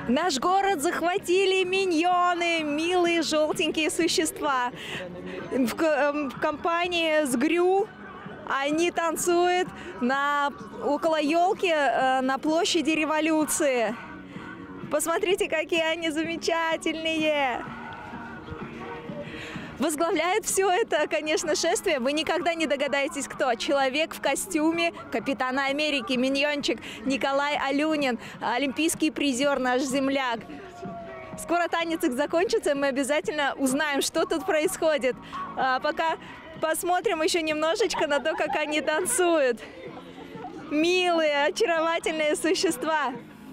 Наш город захватили миньоны, милые желтенькие существа. В компании с Грю они танцуют около елки на площади Революции. Посмотрите, какие они замечательные! Возглавляет все это, конечно, шествие. Вы никогда не догадаетесь, кто. Человек в костюме Капитана Америки, миньончик Николай Алюнин, олимпийский призер, наш земляк. Скоро танец их закончится, и мы обязательно узнаем, что тут происходит. А пока посмотрим еще немножечко на то, как они танцуют. Милые, очаровательные существа.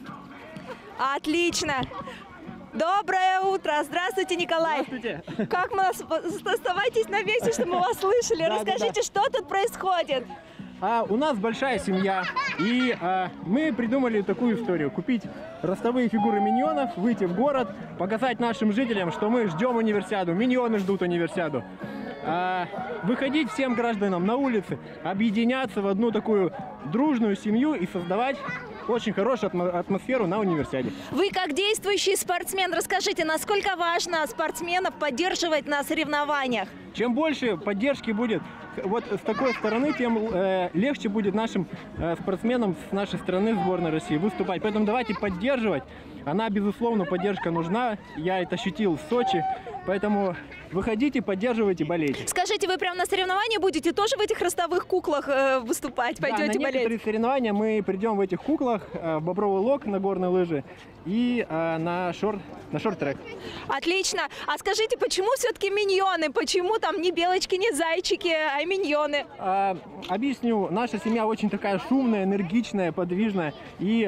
Отлично! Доброе утро! Здравствуйте, Николай! Здравствуйте! Как мы оставайтесь на месте, чтобы мы вас слышали? Расскажите, что тут происходит? У нас большая семья, и мы придумали такую историю. Купить ростовые фигуры миньонов, выйти в город, показать нашим жителям, что мы ждем универсиаду, миньоны ждут универсиаду. Выходить всем гражданам на улицы, объединяться в одну такую дружную семью и создавать очень хорошую атмосферу на универсиаде. Вы как действующий спортсмен, расскажите, насколько важно спортсменов поддерживать на соревнованиях? Чем больше поддержки будет вот с такой стороны, тем легче будет нашим спортсменам с нашей страны, сборной России, выступать. Поэтому давайте поддерживать. Она, безусловно, поддержка нужна. Я это ощутил в Сочи. Поэтому выходите, поддерживайте, болейте. Скажите, вы прямо на соревновании будете тоже в этих ростовых куклах выступать? Пойдете на болеть? некоторые соревнования мы придем в этих куклах, в Бобровый Лог на горные лыжи и на шорт-трек. Отлично. А скажите, почему все-таки миньоны? Почему там не белочки, не зайчики, а миньоны? Объясню. Наша семья очень такая шумная, энергичная, подвижная. И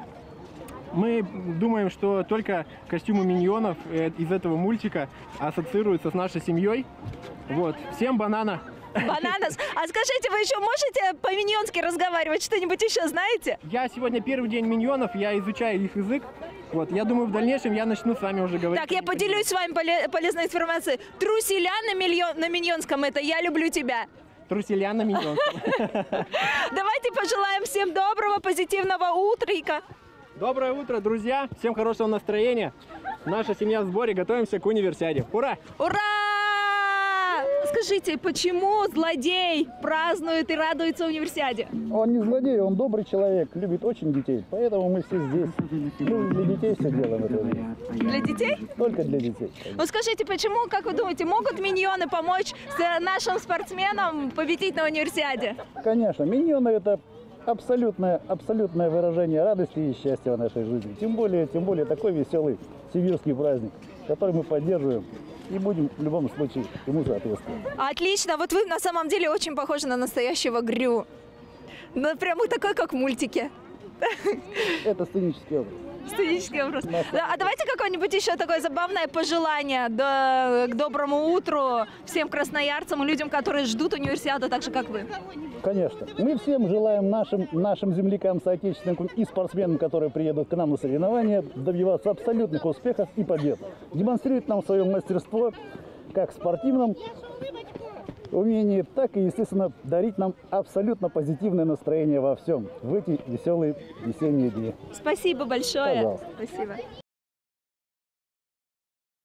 мы думаем, что только костюмы миньонов из этого мультика ассоциируются с нашей семьей. Вот. Всем банана! Бананас. А скажите, вы еще можете по-миньонски разговаривать? Что-нибудь еще знаете? Я сегодня первый день миньонов, я изучаю их язык. Вот, я думаю, в дальнейшем я начну с вами уже говорить. Так, я поделюсь с вами полезной информацией. Труселя на миньонском — это «я люблю тебя». Труселя на миньонском. Давайте пожелаем всем доброго, позитивного утрика. Доброе утро, друзья! Всем хорошего настроения! Наша семья в сборе, готовимся к универсиаде. Ура! Ура! Скажите, почему злодей празднует и радуется универсиаде? Он не злодей, он добрый человек, любит очень детей. Поэтому мы все здесь. Мы для детей все делаем это. Для детей? Только для детей. Ну скажите, почему, как вы думаете, могут миньоны помочь нашим спортсменам победить на универсиаде? Конечно, миньоны — это абсолютное выражение радости и счастья в нашей жизни. Тем более такой веселый сибирский праздник, который мы поддерживаем и будем в любом случае ему соответствовать. Отлично, вот вы на самом деле очень похожи на настоящего Грю. Ну, прямо такой, как в мультике. Это сценический образ. Сценический образ. А давайте какое-нибудь еще такое забавное пожелание к доброму утру всем красноярцам и людям, которые ждут универсиаду так же, как вы. Конечно. Мы всем желаем нашим землякам, соотечественникам и спортсменам, которые приедут к нам на соревнования, добиваться абсолютных успехов и побед. Демонстрируют нам свое мастерство как в спортивном умении, так и, естественно, дарить нам абсолютно позитивное настроение во всем в эти веселые весенние дни. Спасибо большое. Пожалуйста. Спасибо.